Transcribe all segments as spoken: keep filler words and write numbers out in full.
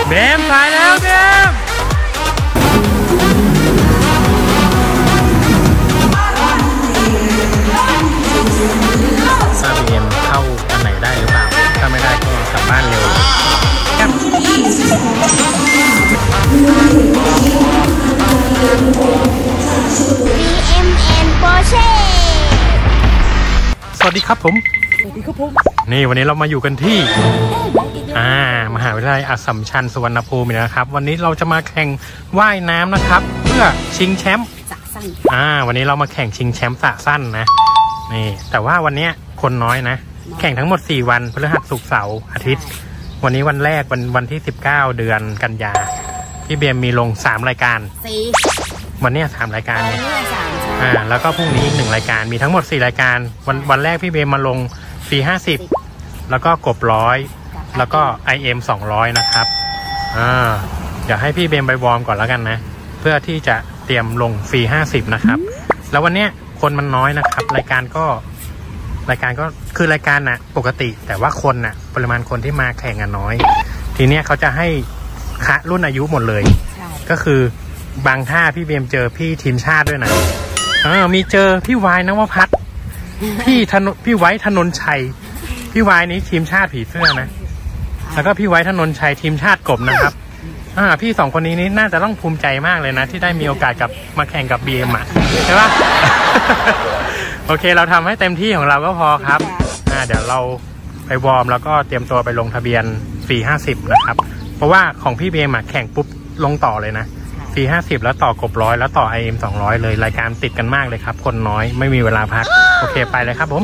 เบมไปแล้วเบมซาเบมเข้าอันไหนได้หรือเปล่าถ้าไม่ได้ก็กลับบ้านเร็วครับสวัสดีครับผมสวัสดีครับผมนี่วันนี้เรามาอยู่กันที่อ่ามหาวิทยาลัยอัสสัมชัญสุวรรณภูมินะครับวันนี้เราจะมาแข่งว่ายน้ำนะครับเพื่อชิงแชมป์สระสั้นอ่าวันนี้เรามาแข่งชิงแชมป์สระสั้นนะนี่แต่ว่าวันนี้คนน้อยนะแข่งทั้งหมดสี่วันพฤหัสศุกร์เสาร์อาทิตย์วันนี้วันแรกวันวันที่สิบเก้าเดือนกันยาพี่เบียมมีลงสามรายการสี่วันนี้สามรายการเนี่ยอ่าแล้วก็พรุ่งนี้อีกหนึ่งรายการมีทั้งหมดสี่รายการวันวันแรกพี่เบียมมาลงฟรีห้าสิบแล้วก็กบร้อยแล้วก็ ไอ เอ็ม สองร้อยนะครับอ่าเดี๋ยวให้พี่เบมไปวอร์มก่อนแล้วกันนะเพื่อที่จะเตรียมลงฟรีห้าสิบนะครับแล้ววันเนี้ยคนมันน้อยนะครับรายการก็รายการก็คือรายการน่ะปกติแต่ว่าคนน่ะปริมาณคนที่มาแข่งอ่ะน้อยทีเนี้ยเขาจะให้คะรุ่นอายุหมดเลยก็คือบางท่าพี่เบมเจอพี่ทีมชาติด้วยนะเออมีเจอพี่วายนวพัฒน์พี่ธนพี่ไว้ธนนชัยพี่วายนี้ทีมชาติผีเสื้อนะแล้วก็พี่ไว้ธนนชัยทีมชาติกบนะครับอ่าพี่สองคนนี้นี่น่าจะต้องภูมิใจมากเลยนะที่ได้มีโอกาสกับมาแข่งกับบีเอ็มอ่ะใช่ปะ โอเคเราทำให้เต็มที่ของเราก็พอครับอ่าเดี๋ยวเราไปวอร์มแล้วก็เตรียมตัวไปลงทะเบียนฟรีห้าสิบนะครับเพราะว่าของพี่บีเอ็มอ่ะแข่งปุ๊บลงต่อเลยนะฟรีห้าสิบแล้วต่อกบร้อยแล้วต่อ ไอ เอ็ม สองร้อยเลยรายการติดกันมากเลยครับคนน้อยไม่มีเวลาพักโอเคไปเลยครับผม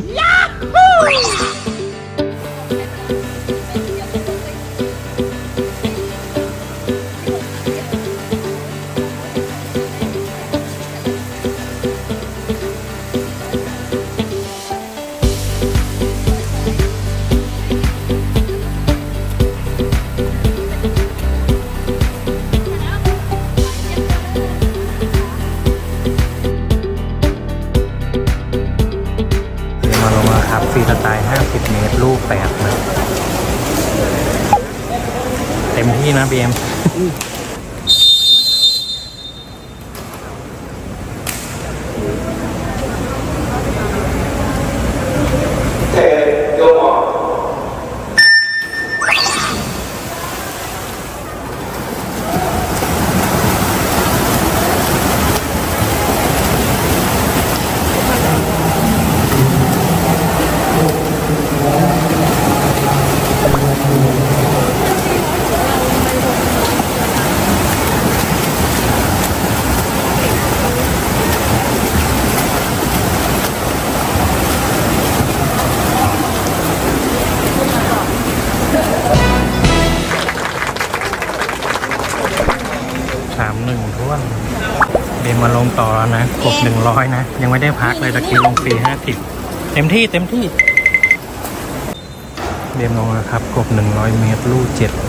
มาลงแล้วครับฟรีสไตล์ห้าสิบเมตรลูกแปดนะเต็มที่นะบีเอ็มสามหนึ่งท้วนเบมมาลงต่อแล้วนะกบหนึ่งร้อยนะยังไม่ได้พักเลยตะกี้ลงฟรีห้าสิบเต็มที่เต็มที่เบมลงนะครับกบหนึ่งร้อยเมตรลูกเจ็ด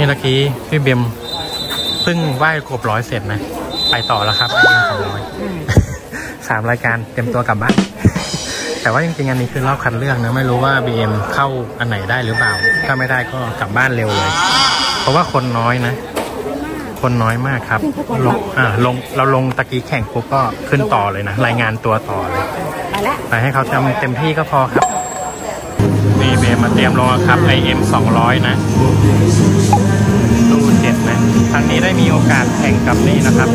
นี่เมื่อกี้พี่เบมเพิ่งไหว้ครบร้อยเสร็จนะไปต่อแล้วครับไอเอ็มสองร้อยสามรายการเต็มตัวกลับบ้านแต่ว่าจริงๆอันนี้คือรอบคัดเลือกนะไม่รู้ว่า บี เอ็ม เข้าอันไหนได้หรือเปล่าถ้าไม่ได้ก็กลับบ้านเร็วเลยเพราะว่าคนน้อยนะคนน้อยมากครับลงอ่าลงเราลงตะกี้แข่งปุ๊บก็ขึ้นต่อเลยนะรายงานตัวต่อเลยไปให้เขาทำเต็มที่ก็พอครับนี่เบมมาเตรียมลงครับ ไอ เอ็ม สองร้อยนะตู้เจ็ดนะครั้งนี้ได้มีโอกาสแข่งกับนี่นะครับ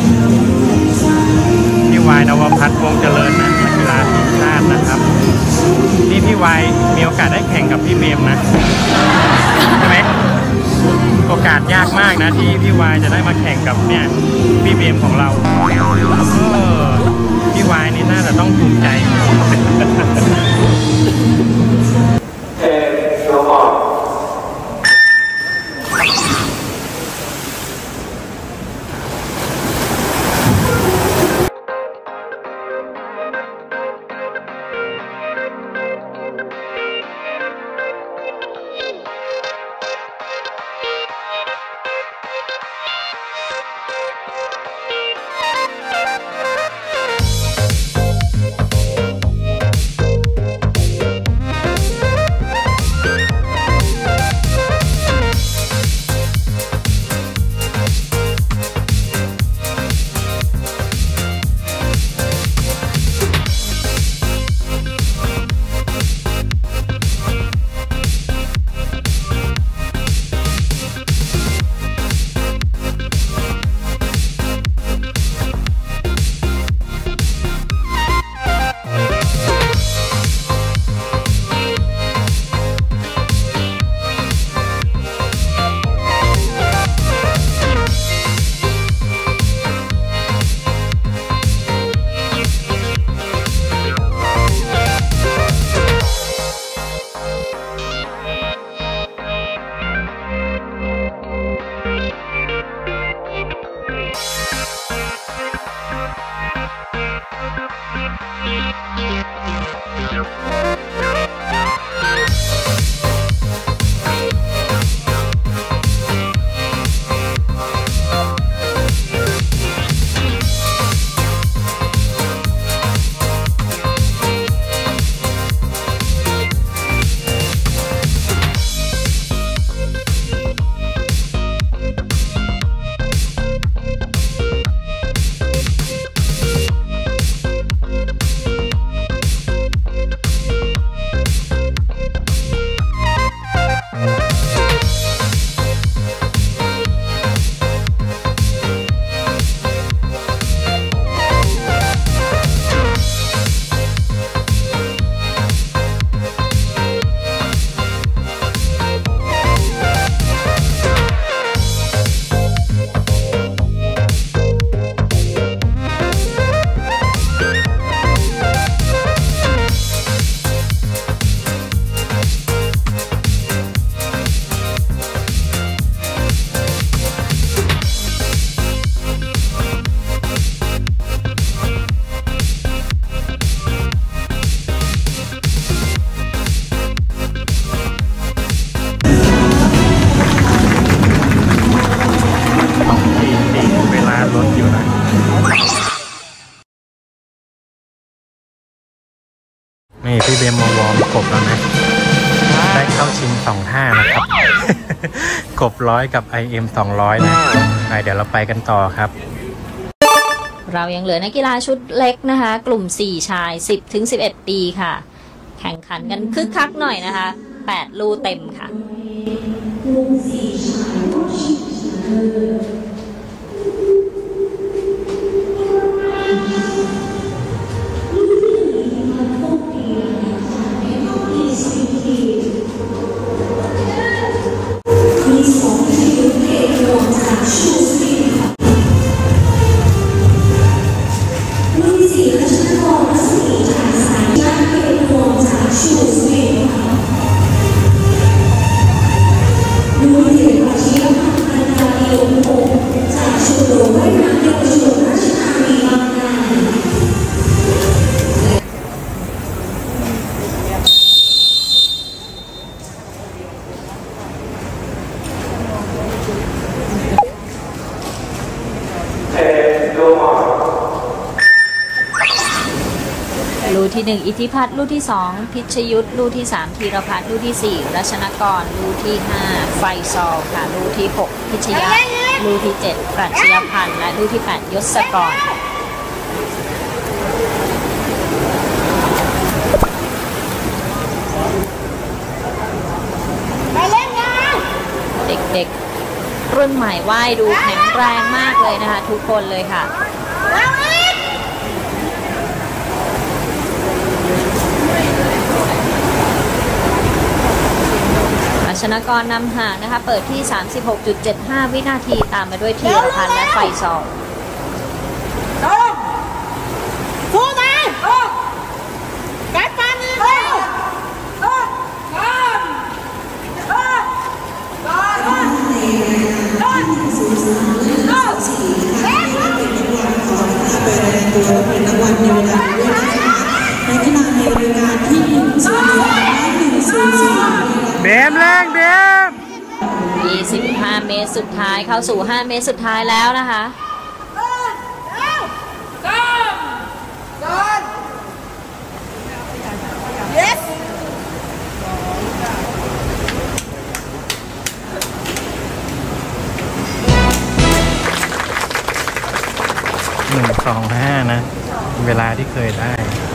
พี่วายนวพัฒน์วงเจริญนะนักกีฬาทีมชาตินะครับนี่พี่วายมีโอกาสได้แข่งกับพี่เบมนะใช่ไหมโอกาสยากมากนะที่พี่วายจะได้มาแข่งกับเนี่ยพี่เบมของเราเออพี่วายนี่น่าจะต้องภูมิใจนี่พี่เบมมาวอร์มกบแล้วนะได้เข้าชิงสองท่านะครับ กบร้อยกับ ไอ เอ็ม สองร้อยนะไปเดี๋ยวเราไปกันต่อครับเรายังเหลือนักกีฬาชุดเล็กนะคะกลุ่มสี่ชาย สิบถึงสิบเอ็ด ปีค่ะแข่งขันกันคึกคักหน่อยนะคะแปดลู่เต็มค่ะลูที่หนึ่งอิทธิพัฒน์ลูที่สองพิชยุทธลูที่สามธีรพัฒน์ลูที่สี่รัชนกรลูที่ห้าไฟซอลค่ะลูที่หกพิชยะลูที่เจ็ดปรัชญาพันธ์และลูที่แปดยศกรเด็กๆรุ่นใหม่ว่ายดูแข็งแรงมากเลยนะคะทุกคนเลยค่ะรัชนกรนำห่างนะคะเปิดที่ สามสิบหกจุดเจ็ดห้า วินาทีตามมาด้วยธีรพันธ์และไฟซอลสู้นะกัดฟันเลยเป็นรางวัลในเวลาด้วยนะคะในกีฬาในรายการที่หนึ่งศูนย์สามหนึ่งศูนย์สี่เบมแรงเบมยี่สิบห้าเมตรสุดท้ายเข้าสู่ห้าเมตรสุดท้ายแล้วนะคะหนึ่งสองห้านะเวลาที่เคยได้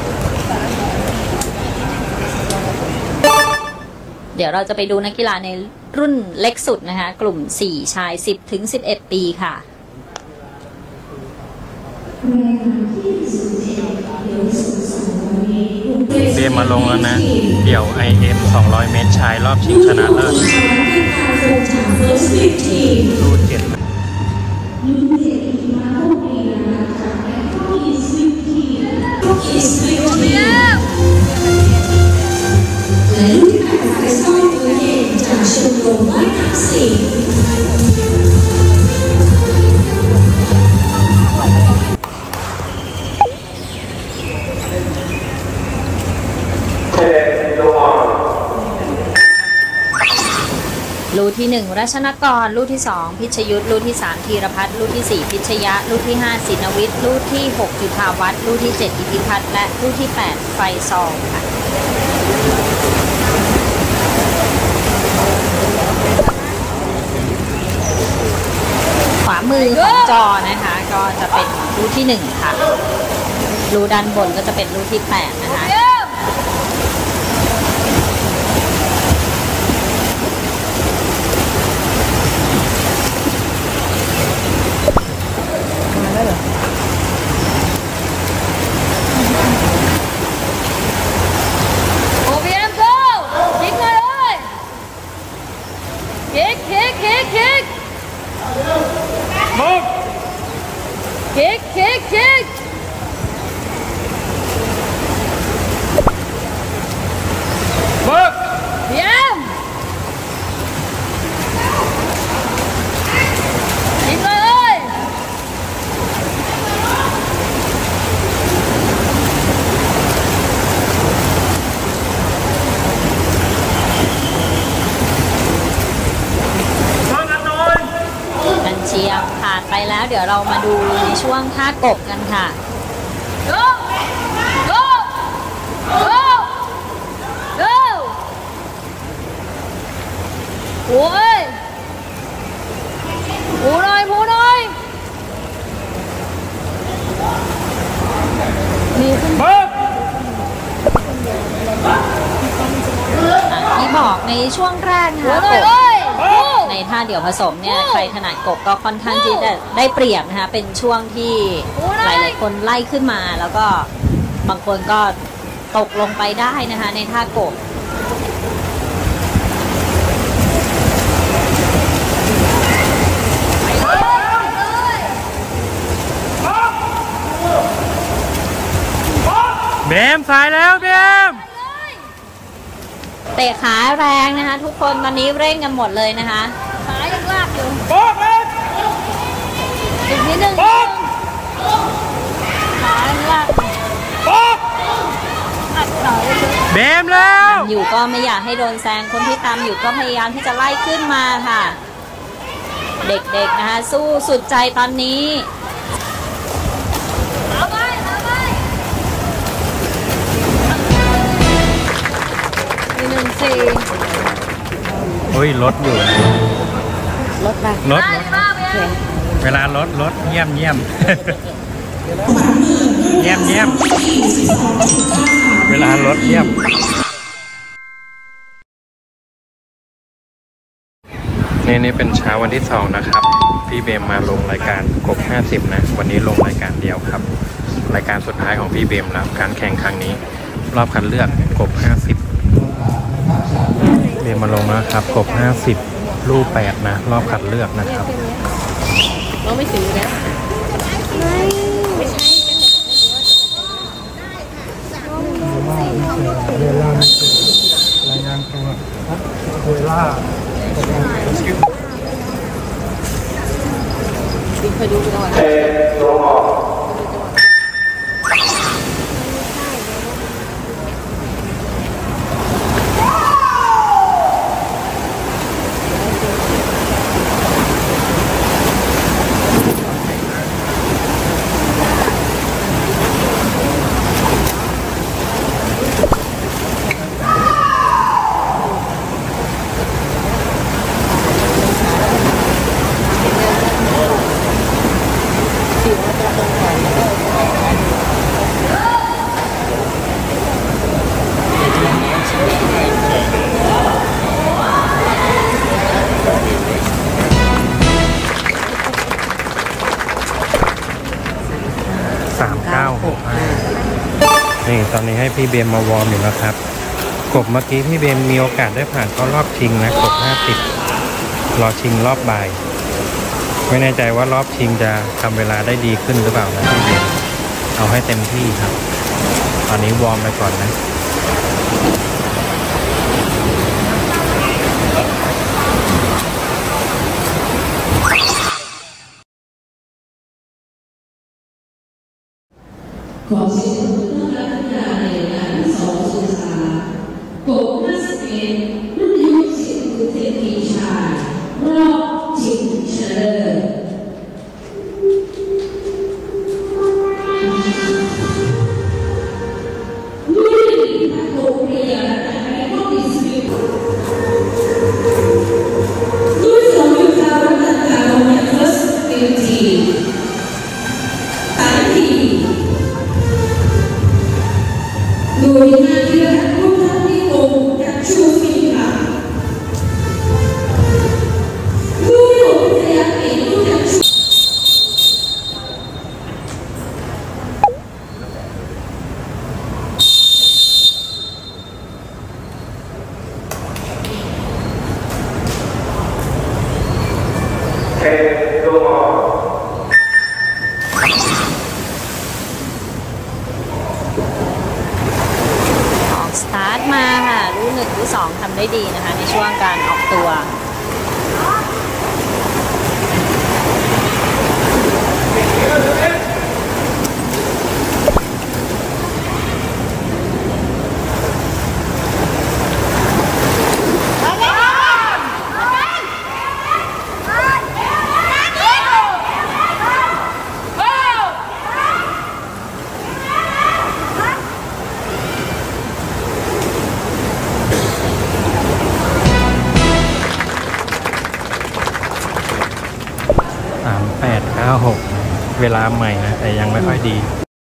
เดี๋ยวเราจะไปดูนักกีฬาในรุ่นเล็กสุดนะคะกลุ่มสี่ชายสิบถึงสิบเอ็ดปีค่ะเบมมาลงแล้วนะเดี่ยว ไอ เอ็ม สองร้อย เมตรชายรอบชิงชนะเลิศรูเจ็ดลูที่หนึ่งรัชนกรลูที่สองพิชยุทธลูที่สามธีรพัฒน์ลูที่สี่พิชยะลูที่ห้าศินวิทย์ลูที่หกจุฑาวัฒน์ลูที่เจ็ดอิทธิพัฒน์และลูที่แปดไฟซอลค่ะขวามือของจอนะคะก็จะเป็นลูที่หนึ่งค่ะลูด้านบนก็จะเป็นลูที่แปดนะคะ Kick, kick, kick! เบิกเยี่ยมยิงเลยกันเชียร์ผ่านไปแล้วเดี๋ยวเรามาดูในช่วงท่ากบกันค่ะโก้โก้โก้โก้โอ้ยพูหน่อยพูหน่อยเบิกที่บอกในช่วงแรกนะคะกบในท่าเดี่ยวผสมเนี่ยใครถนัดกบก็ค่อนข้างที่จะได้เปรียบนะคะเป็นช่วงที่หลายๆคนไล่ขึ้นมาแล้วก็บางคนก็ตกลงไปได้นะคะในท่ากบเบมสายแล้วเบมเตะขาแรงนะคะทุกคนตอนนี้เร่งกันหมดเลยนะคะขายังลากอยู่โป๊กเลยอีกนิดนึงขายังลากโป๊กอัดขาเบมแล้วอยู่ก็ไม่อยากให้โดนแซงคนที่ตามอยู่ก็พยายามที่จะไล่ขึ้นมาค่ะเด็กๆนะคะสู้สุดใจตอนนี้เอาไปเอาไปโอ้ยรถอยู่รถมารถเวลารถรถเยี่ยมเยี่ยม เยี่ยมเยี่ยมเวลารถเยี่ยมนี่นี่เป็นเช้าวันที่สองนะครับพี่เบมมาลงรายการกบห้าสิบนะวันนี้ลงรายการเดียวครับรายการสุดท้ายของพี่เบมแล้วการแข่งครั้งนี้รอบคัดเลือกกบห้าสิบเบมมาลงนะครับกบห้าสิบรูปแปดนะรอบคัดเลือกนะครับเราไม่ถือนะไม่ไม่ใช่เวลาไม่รายงานตัวเวลาเคยดูกันก่อนสามเก้าหกนี่ตอนนี้ให้พี่เบมมาวอร์มอยู่นะครับกบเมื่อกี้พี่เบมมีโอกาสได้ผ่านเข้ารอบชิงนะกบห้าสิบรอชิงรอบบ่ายไม่แน่ใจว่ารอบชิงจะทำเวลาได้ดีขึ้นหรือเปล่านะพี่เบมเอาให้เต็มที่ครับตอนนี้วอร์มไปก่อนนะขอเสียงปรบมือต้อนรับนักกีฬาในรายการที่สองสุดท้ายกบห้าสิบเอ็ดรุ่นอายุสิบคือเทพีชายรอบชิงชนะเลิศรุ่นนักโรงเรียนแต่ไม่ต้องดิสบิวรุ่นสองยุคการรัฐการโรงเรียน First Beauty โดยนายธีรพัฒน์พุทธนิคมจากชูฟินค่ะผู้หลงพยาเอกผู้จากชูเทโลมอสตาร์ทมาค่ะรุ่นหนึ่งรุ่นสองทำได้ดีนะคะในช่วงการออกตัวสามแปดเก้าหกเวลาใหม่นะแต่ยังไม่ค่อยดี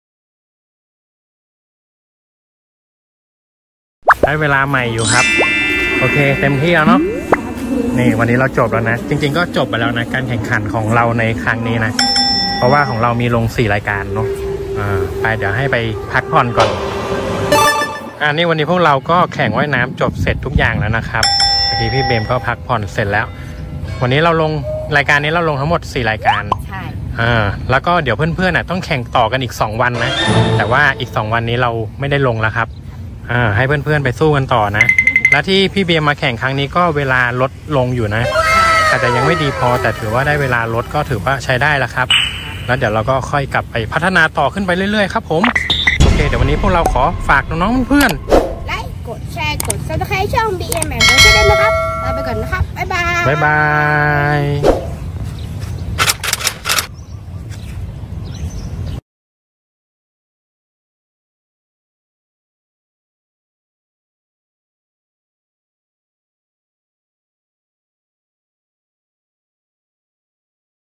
ได้เวลาใหม่อยู่ครับโอเคเต็มที่แล้วเนาะนี่วันนี้เราจบแล้วนะจริงๆก็จบไปแล้วนะการแข่งขันของเราในครั้งนี้นะเพราะว่าของเรามีลงสี่รายการเนาะอ่าไปเดี๋ยวให้ไปพักผ่อนก่อนอันนี้วันนี้พวกเราก็แข่งว่ายน้ำจบเสร็จทุกอย่างแล้วนะครับเมื่อกี้พี่เบมก็พักผ่อนเสร็จแล้ววันนี้เราลงรายการนี้เราลงทั้งหมดสี่รายการใช่อ่าแล้วก็เดี๋ยวเพื่อนๆน่ะต้องแข่งต่อกันอีกสองวันนะแต่ว่าอีกสองวันนี้เราไม่ได้ลงแล้วครับอ่าให้เพื่อนๆไปสู้กันต่อนะและที่พี่เบมมาแข่งครั้งนี้ก็เวลาลดลงอยู่นะอาจจะยังไม่ดีพอแต่ถือว่าได้เวลาลดก็ถือว่าใช้ได้แล้วครับแล้วเดี๋ยวเราก็ค่อยกลับไปพัฒนาต่อขึ้นไปเรื่อยๆครับผมโอเคเดี๋ยววันนี้พวกเราขอฝากน้องๆเพื่อนไลค์กดแชร์กดซับสไครต์ช่อง บี เอ็ม แอนด์ ก็ได้นะครับลาไปก่อนนะครับบ๊ายบายบ๊ายบาย